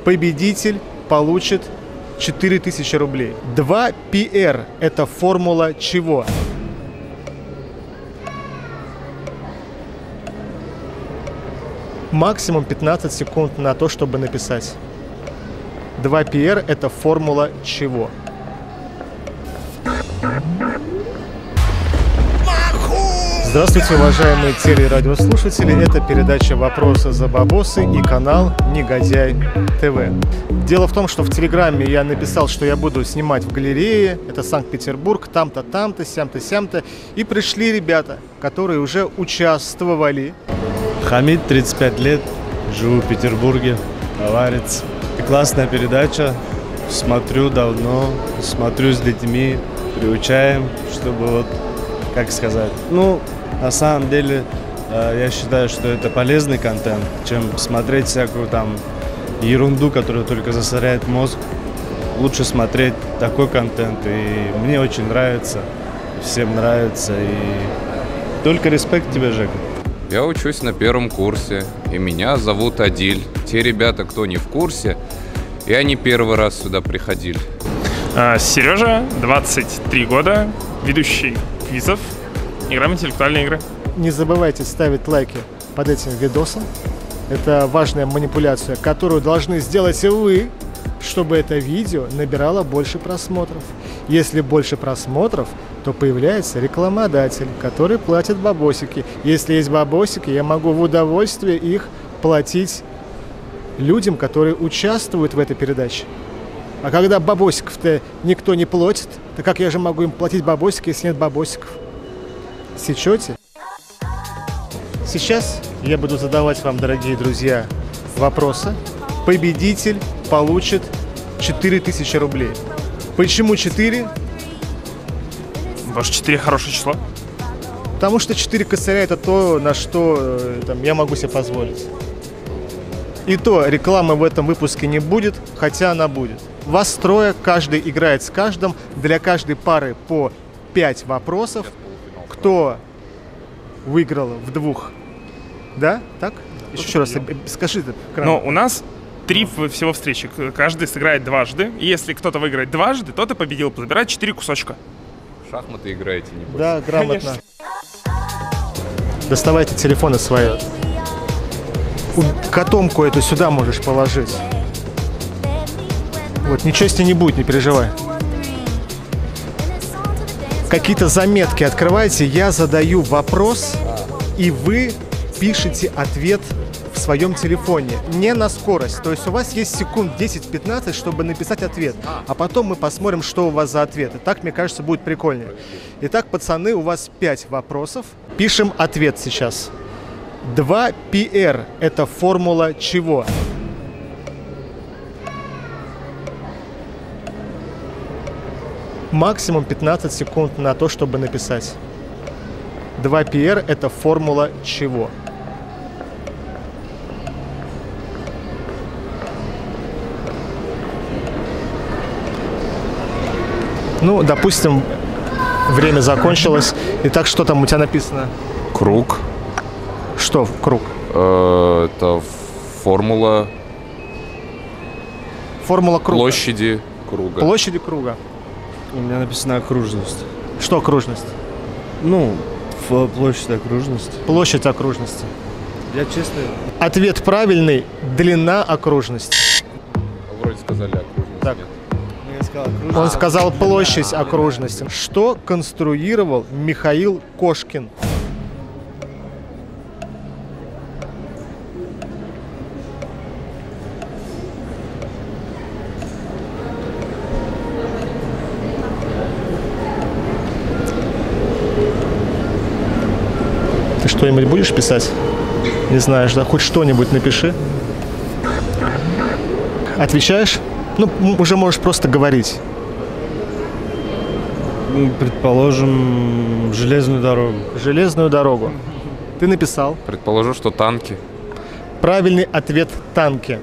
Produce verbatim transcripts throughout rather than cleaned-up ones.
Победитель получит четыре тысячи рублей. два пи эр – это формула чего? Максимум пятнадцать секунд на то, чтобы написать. два пи эр – это формула чего? Здравствуйте, уважаемые телерадиослушатели. Это передача «Вопросы за бабосы» и канал Негодяй ТВ. Дело в том, что в Телеграме я написал, что я буду снимать в галерее. Это Санкт-Петербург, там-то, там-то, сям-то, сям-то. И пришли ребята, которые уже участвовали. Хамид, тридцать пять лет, живу в Петербурге, аварец. Классная передача, смотрю давно, смотрю с детьми, приучаем, чтобы вот, как сказать, ну, на самом деле, я считаю, что это полезный контент, чем смотреть всякую там ерунду, которая только засоряет мозг. Лучше смотреть такой контент, и мне очень нравится, всем нравится, и только респект тебе, Жека. Я учусь на первом курсе, и меня зовут Адиль. Те ребята, кто не в курсе, и они первый раз сюда приходили. А, Сережа, двадцать три года, ведущий квизов, играем в интеллектуальные игры. Не забывайте ставить лайки под этим видосом. Это важная манипуляция, которую должны сделать и вы, чтобы это видео набирало больше просмотров. Если больше просмотров, то появляется рекламодатель, который платит бабосики. Если есть бабосики, я могу в удовольствие их платить людям, которые участвуют в этой передаче. А когда бабосиков-то никто не платит, то как я же могу им платить бабосики, если нет бабосиков? Сечете? Сейчас я буду задавать вам, дорогие друзья, вопросы. Победитель получит четыре тысячи рублей. Почему четыре? Потому что четыре хорошее число. Потому что четыре косаря – это то, на что там, я могу себе позволить. И то рекламы в этом выпуске не будет, хотя она будет. Вас трое, каждый играет с каждым. Для каждой пары по пять вопросов. Кто выиграл в двух? Да? Так? Еще раз, скажи это. Но у нас три всего встречи. Каждый сыграет дважды. И если кто-то выиграет дважды, тот и победил. Забирает четыре кусочка. В шахматы играете, не бойся. Да, грамотно. Конечно. Доставайте телефоны свои. Котомку эту сюда можешь положить. Вот, ничего с ней не будет, не переживай. Какие-то заметки открывайте, я задаю вопрос, и вы пишете ответ в своем телефоне. Не на скорость. То есть у вас есть секунд десять-пятнадцать, чтобы написать ответ. А потом мы посмотрим, что у вас за ответы. Так, мне кажется, будет прикольнее. Итак, пацаны, у вас пять вопросов. Пишем ответ сейчас. два пи эр – это формула чего? Максимум пятнадцать секунд на то, чтобы написать. два пи эр – это формула чего? Ну, допустим, время закончилось. Итак, что там у тебя написано? Круг. Что круг? Э, это формула... Формула круга. Площади круга. Площади круга. У меня написано окружность. Что окружность? Ну, площадь окружности. Площадь окружности. Я честно... Ответ правильный. Длина окружности. Вроде сказали окружность. Так. Я сказал окружность. Он сказал площадь окружности. Что конструировал Михаил Кошкин? Ты что-нибудь будешь писать? Не знаешь, да? Хоть что-нибудь напиши. Отвечаешь? Ну, уже можешь просто говорить. Предположим, железную дорогу. Железную дорогу. Ты написал. Предположу, что танки. Правильный ответ – танки.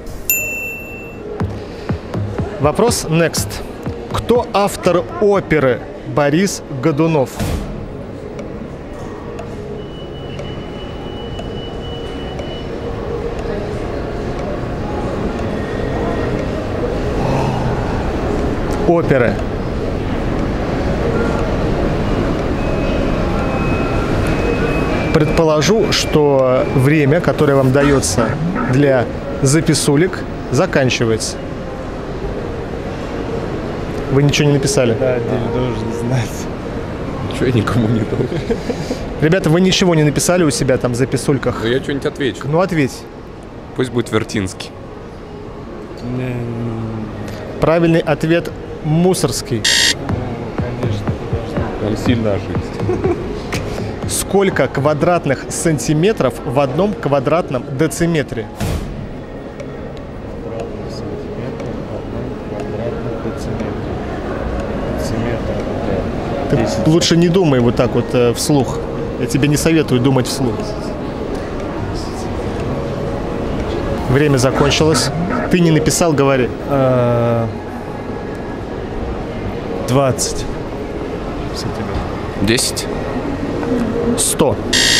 Вопрос next. Кто автор оперы Борис Годунов? оперы. Предположу, что время, которое вам дается для записулек, заканчивается. Вы ничего не написали? Да, Адиль должен знать. Ничего я никому не должен. Ребята, вы ничего не написали у себя там в записульках? Ну я что-нибудь отвечу. Ну, ответь. Пусть будет Вертинский. Не, не, Правильный ответ – Мусорский. конечно, ты должен. Он сильно ошибся. Сколько квадратных сантиметров в одном квадратном дециметре? Сантиметр в одном квадратном дециметре. Дециметр Ты это десять. лучше не думай вот так вот э, вслух. Я тебе не советую думать вслух. Время закончилось. Ты не написал, говори. А, двадцать сантиметров. Десять. Сто.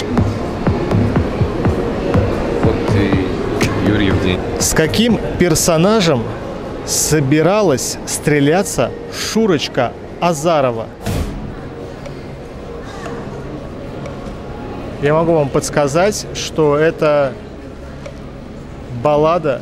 Вот и Юрьев день. С каким персонажем собиралась стреляться Шурочка Азарова? Я могу вам подсказать, что это баллада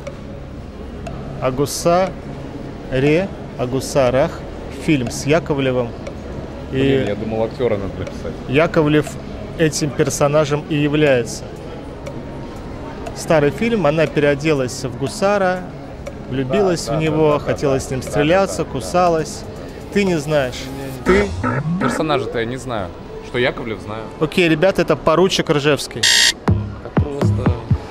о гусаре, о гусарах, фильм с Яковлевым. Блин, И я думал, актера надо написать. Яковлев этим персонажем и является. Старый фильм, она переоделась в гусара, влюбилась Да, в да, него, да, да, хотела да, с ним да, стреляться, да, да, кусалась. Ты не знаешь. Ты? Персонажа-то я не знаю. Что Яковлев знаю. Окей, ребята, это поручик Ржевский. Так просто...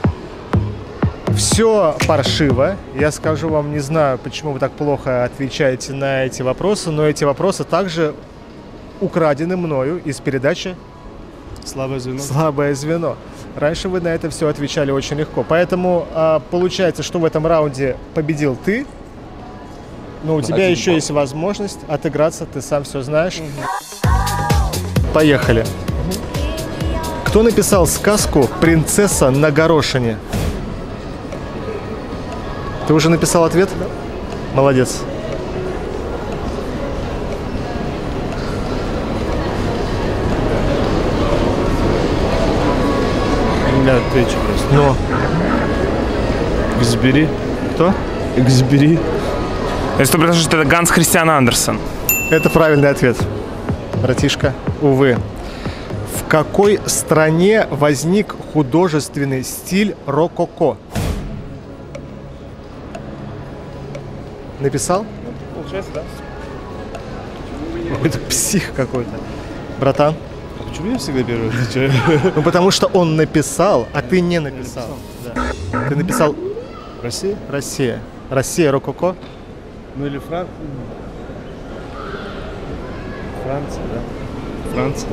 Все паршиво. Я скажу вам, не знаю, почему вы так плохо отвечаете на эти вопросы, но эти вопросы также украдены мною из передачи Слабое звено. «Слабое звено». Раньше вы на это все отвечали очень легко. Поэтому а, получается, что в этом раунде победил ты. Но у тебя Один еще балл. есть возможность отыграться, ты сам все знаешь. Поехали. Кто написал сказку «Принцесса на горошине»? Ты уже написал ответ? Молодец. Я отвечу просто. Но Эксбери. кто? Эксбери. Если ты предложишь, что это Ганс Христиан Андерсен. Это правильный ответ, братишка. Увы. В какой стране возник художественный стиль рококо? Написал? Получается, да? Это псих какой-то. Братан? А почему я всегда первый отвечаю? Ну потому что он написал, а ты не написал. Да. Ты написал Россия? Россия. Россия рококо? Ну или Фран... Франция, да? Франция.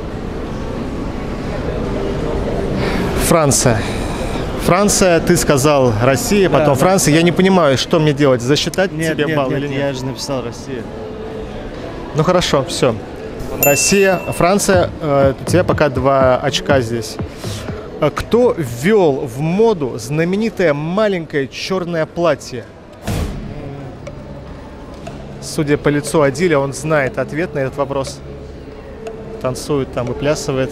Франция. Франция, ты сказал Россия, потом да. Франция. Я не понимаю, что мне делать, засчитать Нет, тебе нет, балл нет, или нет? я же написал Россия. Ну хорошо, все. Россия, Франция, э, у тебя пока два очка здесь. А кто ввел в моду знаменитое маленькое черное платье? Судя по лицу Адиля, он знает ответ на этот вопрос. Танцует там, выплясывает.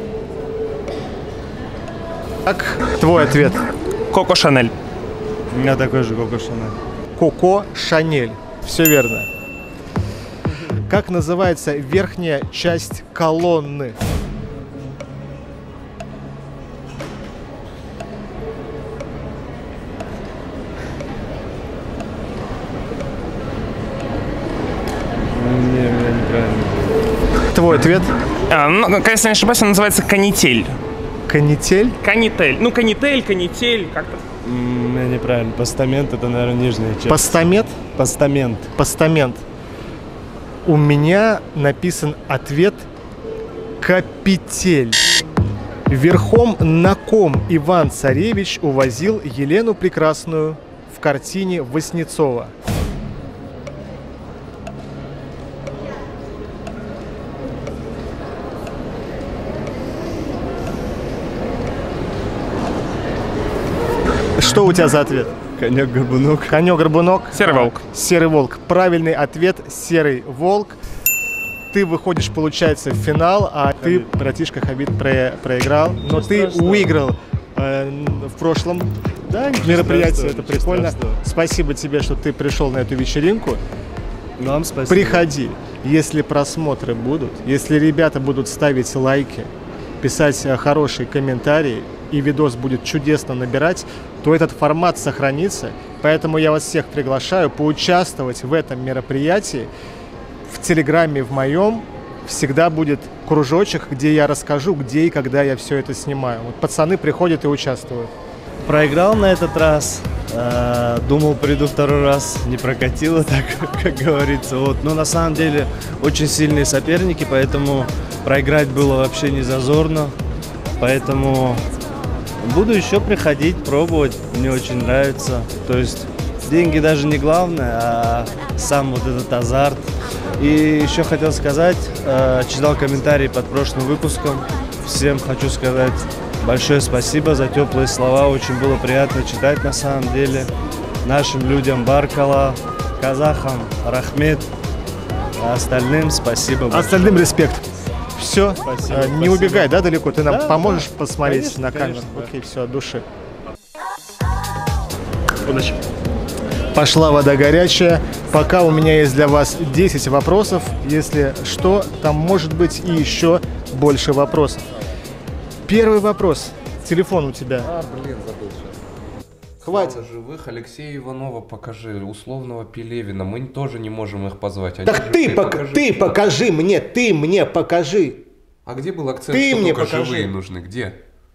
Так, твой ответ. Коко Шанель. У меня такой же Коко Шанель. Коко Шанель. Все верно. Как называется верхняя часть колонны? Не, у меня неправильно было. Твой ответ. А, ну, если не ошибаюсь, она называется канитель. Канитель. Канитель. Ну, канитель, канитель, как-то. М, У меня неправильно. Постамент — это, наверное, нижняя часть. Постамент. Постамент. Постамент. У меня написан ответ «Капитель». Верхом на ком Иван-Царевич увозил Елену Прекрасную в картине Васнецова? Что у тебя за ответ? Конек-горбунок. Конек-горбунок. Серый волк. Серый волк. Правильный ответ – серый волк. Ты выходишь, получается, в финал, а Хабиб. ты, братишка Хабиб, про проиграл. Но не ты страшного. выиграл э, в прошлом да, мероприятии. Это прикольно. Страшного. Спасибо тебе, что ты пришел на эту вечеринку. Вам спасибо. Приходи. Если просмотры будут, если ребята будут ставить лайки, писать хорошие комментарии, и видос будет чудесно набирать, то этот формат сохранится. Поэтому я вас всех приглашаю поучаствовать в этом мероприятии. В Телеграме в моем всегда будет кружочек, где я расскажу, где и когда я все это снимаю. Вот пацаны приходят и участвуют. Проиграл на этот раз. Думал, приду второй раз. Не прокатило, так как говорится. Вот. Но на самом деле очень сильные соперники, поэтому проиграть было вообще не зазорно. Поэтому буду еще приходить, пробовать. Мне очень нравится. То есть деньги даже не главное, а сам вот этот азарт. И еще хотел сказать, читал комментарии под прошлым выпуском. Всем хочу сказать большое спасибо за теплые слова. Очень было приятно читать на самом деле. Нашим людям Баркала, казахам рахмет, а остальным спасибо большое. Остальным респект. Все, спасибо, не спасибо. убегай, да, далеко? Ты нам да, поможешь да. посмотреть Конечно, на камеру? конечно, да. Окей, все, от души. Удачи. Пошла вода горячая. Пока у меня есть для вас десять вопросов. Если что, там может быть и еще больше вопросов. Первый вопрос. Телефон у тебя. А, блин, забыл сейчас. Хватит. Слава живых, Алексея Иванова покажи, условного Пелевина. Мы тоже не можем их позвать. Они так ты, пок покажи, ты покажи мне, ты мне покажи. А где был акцент, ты что мне только покажи. живые нужны? Где?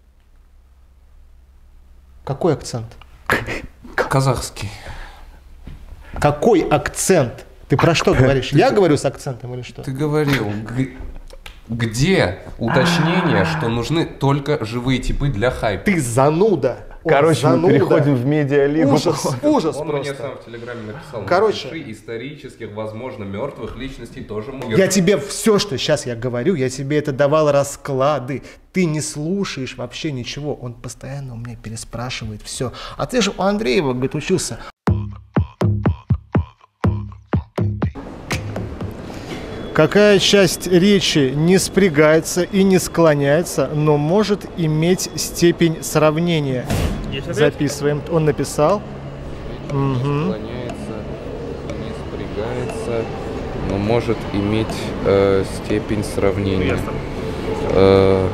Какой акцент? Казахский. Какой акцент? Ты про что говоришь? Я говорю с акцентом или что? Ты говорил, где уточнение, что нужны только живые типы для хайпа? Ты зануда. Короче, зануда. мы переходим в медиалигу. Ужас, ужас Он просто. мне сам в Телеграме написал. Короче, напиши, исторических, возможно, мертвых личностей тоже могут. Я тебе все, что сейчас я говорю, я тебе это давал расклады. Ты не слушаешь вообще ничего. Он постоянно у меня переспрашивает все. А ты же у Андреева, говорит, учился. Какая часть речи не спрягается и не склоняется, но может иметь степень сравнения? Записываем. Он написал. Не склоняется, не спрягается, но может иметь э, степень сравнения. Э,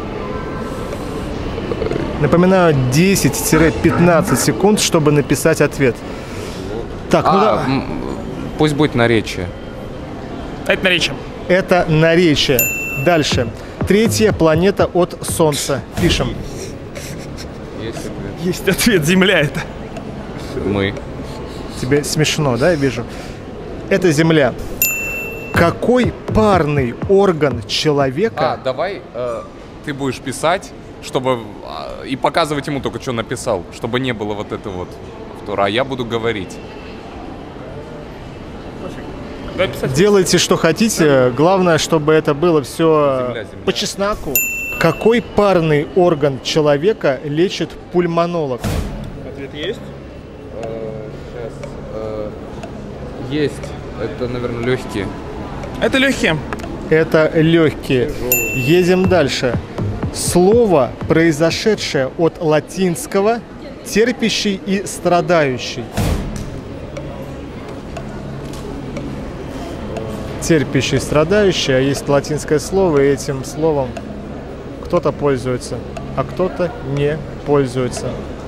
Напоминаю, десять-пятнадцать секунд, чтобы написать ответ. Так, ну а, да. Пусть будет наречие. Это наречие. Это наречие. Дальше. Третья планета от Солнца. Пишем. Есть ответ. Есть ответ. Земля это. Мы. Тебе смешно, да, я вижу? Это Земля. Какой парный орган человека... А, давай э, ты будешь писать, чтобы... Э, и показывать ему только, что написал. Чтобы не было вот это вот. А я буду говорить. Делайте, что хотите. Главное, чтобы это было все земля, земля. по чесноку. Какой парный орган человека лечит пульмонолог? Ответ есть? Сейчас. Есть. Это, наверное, легкие. Это легкие. Это легкие. Едем дальше. Слово, произошедшее от латинского терпящий и страдающий. Терпящий, страдающий, а есть латинское слово, и этим словом кто-то пользуется, а кто-то не пользуется.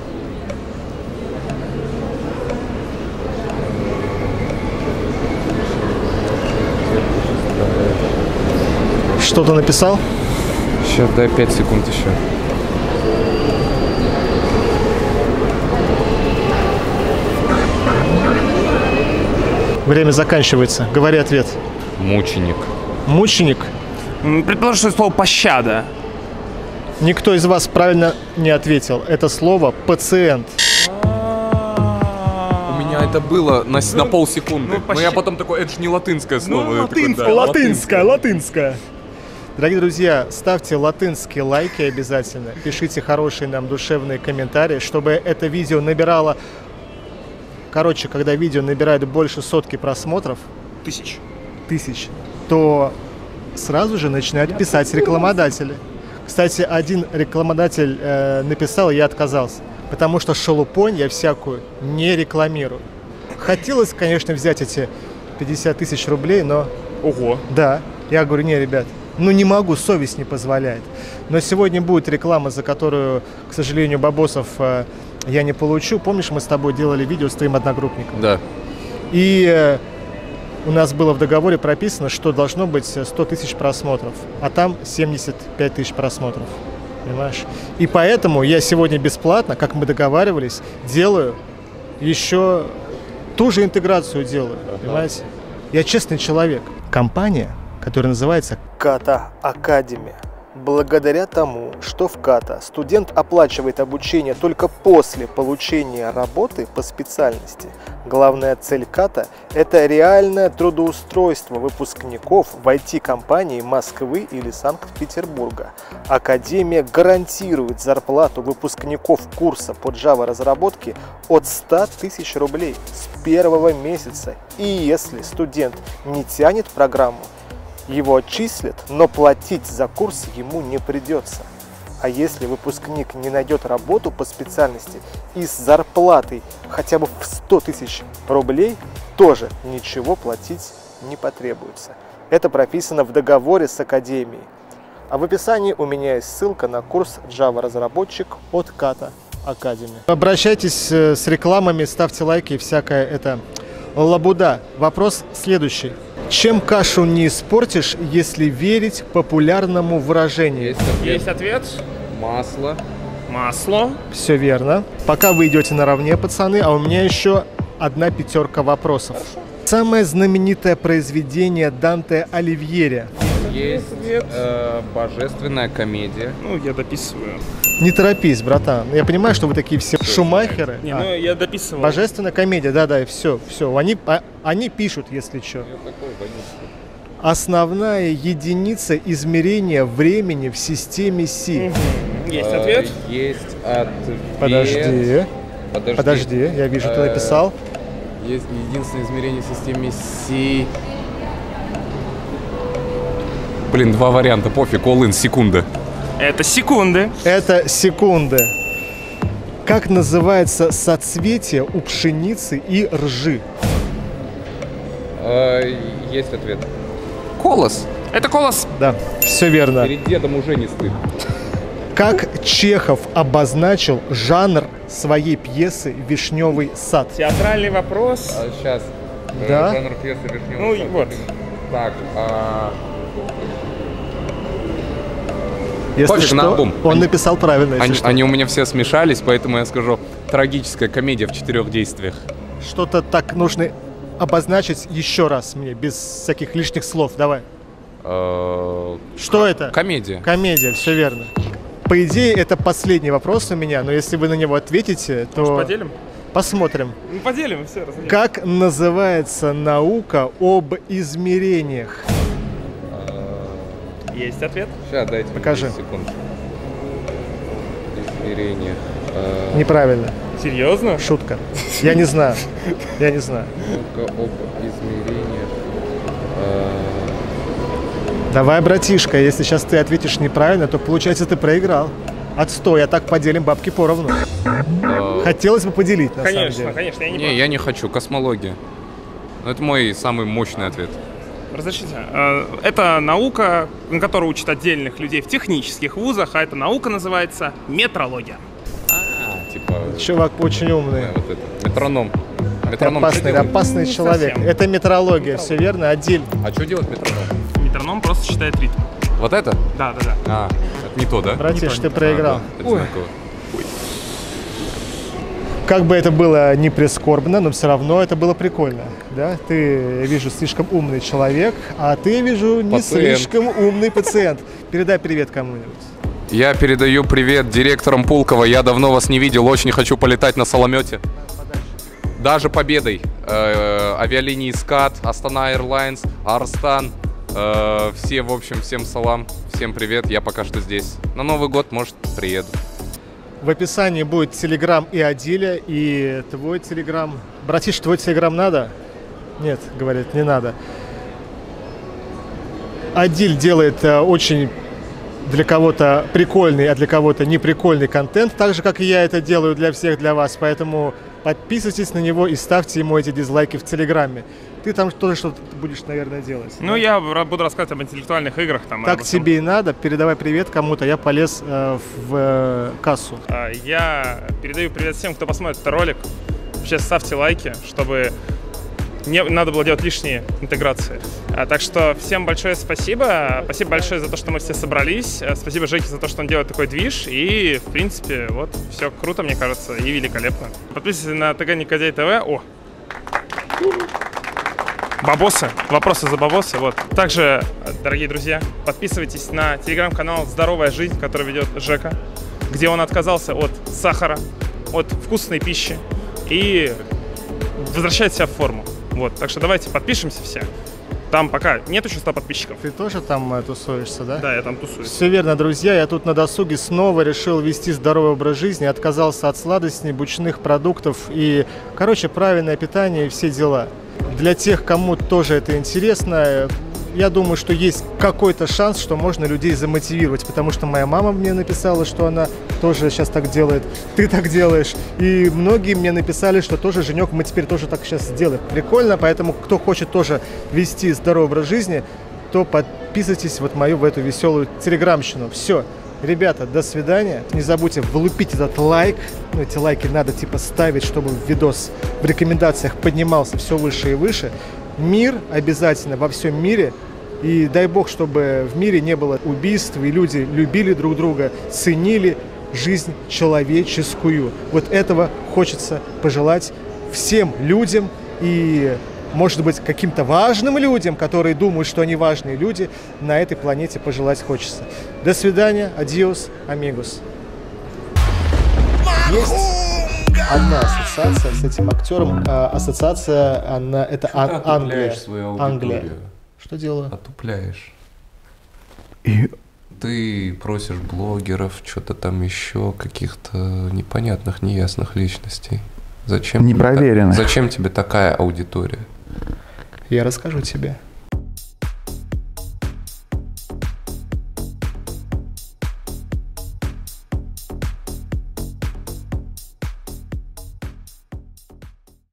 Что-то написал? Сейчас, дай пять секунд еще. Время заканчивается. Говори ответ. Мученик. Мученик? Предположим, что слово «пощада». Никто из вас правильно не ответил. Это слово «пациент». У меня это было на, на полсекунды. Ну, Но я потом такой, это же не латынское слово. Ну, Я такой, латынское, да, Латынское, латынское. Дорогие друзья, ставьте латынские лайки обязательно. Пишите хорошие нам душевные комментарии, чтобы это видео набирало короче, когда видео набирает больше сотки просмотров, Тысяч. тысяч, то сразу же начинают писать рекламодатели. Кстати, один рекламодатель э, написал, и я отказался, потому что шелупонь я всякую не рекламирую. Хотелось, конечно, взять эти пятьдесят тысяч рублей, но... Ого. Да, я говорю, не, ребят, ну не могу, совесть не позволяет. Но сегодня будет реклама, за которую, к сожалению, бабосов э, я не получу. Помнишь, мы с тобой делали видео с твоим одногруппником? Да. И э, у нас было в договоре прописано, что должно быть сто тысяч просмотров, а там семьдесят пять тысяч просмотров. Понимаешь? И поэтому я сегодня бесплатно, как мы договаривались, делаю еще ту же интеграцию делаю. Понимаете? Я честный человек. Компания, которая называется Kata Academy. Благодаря тому, что в Kata студент оплачивает обучение только после получения работы по специальности, главная цель Kata – это реальное трудоустройство выпускников в ай ти-компании Москвы или Санкт-Петербурга. Академия гарантирует зарплату выпускников курса по Java-разработке от ста тысяч рублей с первого месяца. И если студент не тянет программу, его отчислят, но платить за курс ему не придется. А если выпускник не найдет работу по специальности и с зарплатой хотя бы в сто тысяч рублей, тоже ничего платить не потребуется. Это прописано в договоре с Академией. А в описании у меня есть ссылка на курс Java-разработчик от Kata Academy. Обращайтесь с рекламами, ставьте лайки и всякое это лабуда. Вопрос следующий. Чем кашу не испортишь, если верить популярному выражению? Есть ответ. Есть ответ. Масло. Масло. Все верно. Пока вы идете наравне, пацаны, а у меня еще одна пятерка вопросов. Самое знаменитое произведение Данте Аligьери. Есть э, божественная комедия. Ну, я дописываю. Не торопись, братан. Я понимаю, что вы такие все шумахеры. Не, А, ну я дописывал. Божественная комедия, да-да, все, все. Они, а- они пишут, если что. Основная единица измерения времени в системе Си. Есть Э, ответ. Есть ответ. Подожди, Подожди. подожди, я вижу, ты Э, написал. Есть единственное измерение в системе Си. Блин, два варианта, пофиг, all-in, секунда. Это секунды. Это секунды. Как называется соцветие у пшеницы и ржи? Э, есть ответ. Колос. Это колос. Да, все верно. Перед дедом уже не стыд. Как Чехов обозначил жанр своей пьесы «Вишневый сад»? Театральный вопрос. А, сейчас. Да. Жанр пьесы «Вишневый Ну, сад». и вот. Так, а... Если Пофиг, что, наобум. он Они- написал правильно. Если Они, что. они у меня все смешались, поэтому я скажу трагическая комедия в четырех действиях. Что-то так нужно обозначить еще раз мне, без всяких лишних слов. Давай. Э, Что это? Комедия. Комедия, все верно. По идее, это последний вопрос у меня, но если вы на него ответите, то Поделим? посмотрим. Ну, поделим, все, разделим. Как называется наука об измерениях? Есть ответ. Сейчас, дайте мне Покажи. десять секунд. Измерение. Э, Неправильно. Серьезно? Шутка. Я не знаю. Я не знаю. Наука об измерениях. Э, Давай, братишка, если сейчас ты ответишь неправильно, то получается ты проиграл. Отстой, а так поделим бабки поровну. э, Хотелось бы поделить, на Конечно, самом деле. конечно, я не, Не, я не хочу. Космология. Ну, это мой самый мощный ответ. Разрешите. Э, Это наука, на которую учат отдельных людей в технических вузах, а эта наука называется метрология. А, типа... Чувак очень умный. э, вот это. Метроном. Ты Метроном опасный, что делает? опасный Не человек. совсем. Это метрология, все верно? Отдель. А что делает метроном? Метроном просто считает ритм. Вот это? Да, да, да. А, это не то, да? Братиш, Не ты то, проиграл. А, да, это Ой. знаково. Как бы это было не прискорбно, но все равно это было прикольно. Да? Ты, я вижу, слишком умный человек, а ты, я вижу, не Пациент. слишком умный пациент. Передай привет кому-нибудь. Я передаю привет директорам Пулково. Я давно вас не видел, очень хочу полетать на Соломете. Даже победой. Э, авиалинии СКАТ, Астана Airlines, Арстан. Э, все, в общем, всем салам, всем привет. Я пока что здесь. На Новый год, может, приеду. В описании будет телеграм и Адиля, и твой телеграм. Братиш, твой телеграм надо? Нет, говорит, не надо. Адиль делает э, очень для кого-то прикольный, а для кого-то неприкольный контент, так же, как и я это делаю для всех, для вас. Поэтому подписывайтесь на него и ставьте ему эти дизлайки в Телеграме. Ты там тоже что-то будешь, наверное, делать. Ну, да? Я буду рассказывать об интеллектуальных играх. Там, так тебе и надо. Передавай привет кому-то. Я полез э, в э, кассу. Я передаю привет всем, кто посмотрит этот ролик. Вообще ставьте лайки, чтобы не надо было делать лишние интеграции. А, так что всем большое спасибо. Спасибо большое за то, что мы все собрались. Спасибо Жеке за то, что он делает такой движ. И, в принципе, вот, все круто, мне кажется, и великолепно. Подписывайтесь на ТГ Никодей ТВ. О! Бабосы. Вопросы за бабосы. Вот. Также, дорогие друзья, подписывайтесь на телеграм-канал «Здоровая жизнь», который ведет Жека, где он отказался от сахара, от вкусной пищи и возвращает себя в форму. Вот, так что давайте подпишемся все. Там пока нет еще ста подписчиков. Ты тоже там э, тусуешься, да? Да, я там тусуюсь. Все верно, друзья. Я тут на досуге снова решил вести здоровый образ жизни, отказался от сладостей, мучных продуктов и, короче, правильное питание и все дела. Для тех, кому тоже это интересно, я думаю, что есть какой-то шанс, что можно людей замотивировать, потому что моя мама мне написала, что она тоже сейчас так делает, ты так делаешь, и многие мне написали, что тоже, Женек, мы теперь тоже так сейчас сделаем. Прикольно, поэтому кто хочет тоже вести здоровый образ жизни, то подписывайтесь вот мою в эту веселую телеграмщину. Все, ребята, до свидания. Не забудьте влупить этот лайк. Ну, эти лайки надо типа ставить, чтобы видос в рекомендациях поднимался все выше и выше. Мир обязательно во всем мире. И дай бог, чтобы в мире не было убийств, и люди любили друг друга, ценили жизнь человеческую. Вот этого хочется пожелать всем людям и, может быть, каким-то важным людям, которые думают, что они важные люди, на этой планете пожелать хочется. До свидания, адиос, амигос. Есть одна ассоциация с этим актером. А, ассоциация, она, это Ан- Англия. Англия. Что делаю? Отупляешь. И... Ты просишь блогеров, что-то там еще, каких-то непонятных, неясных личностей. Зачем? Непроверенных. Тебе, зачем тебе такая аудитория? Я расскажу тебе.